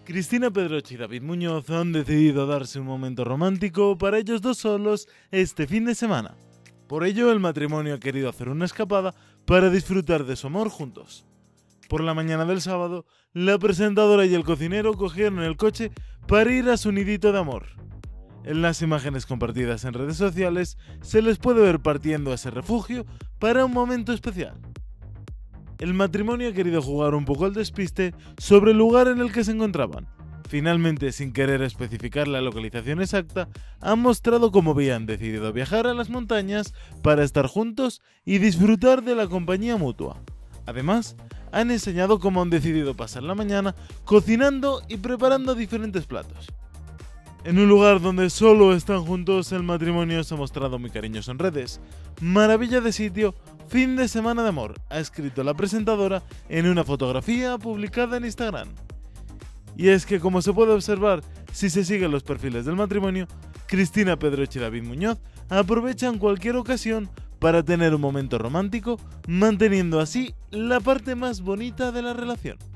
Cristina Pedroche y David Muñoz han decidido darse un momento romántico para ellos dos solos este fin de semana. Por ello, el matrimonio ha querido hacer una escapada para disfrutar de su amor juntos. Por la mañana del sábado, la presentadora y el cocinero cogieron el coche para ir a su nidito de amor. En las imágenes compartidas en redes sociales se les puede ver partiendo a ese refugio para un momento especial. El matrimonio ha querido jugar un poco al despiste sobre el lugar en el que se encontraban. Finalmente, sin querer especificar la localización exacta, han mostrado cómo habían decidido viajar a las montañas para estar juntos y disfrutar de la compañía mutua. Además, han enseñado cómo han decidido pasar la mañana cocinando y preparando diferentes platos. En un lugar donde solo están juntos, el matrimonio se ha mostrado muy cariñoso en redes. Maravilla de sitio, fin de semana de amor, ha escrito la presentadora en una fotografía publicada en Instagram. Y es que, como se puede observar, si se siguen los perfiles del matrimonio, Cristina Pedroche y David Muñoz aprovechan cualquier ocasión para tener un momento romántico, manteniendo así la parte más bonita de la relación.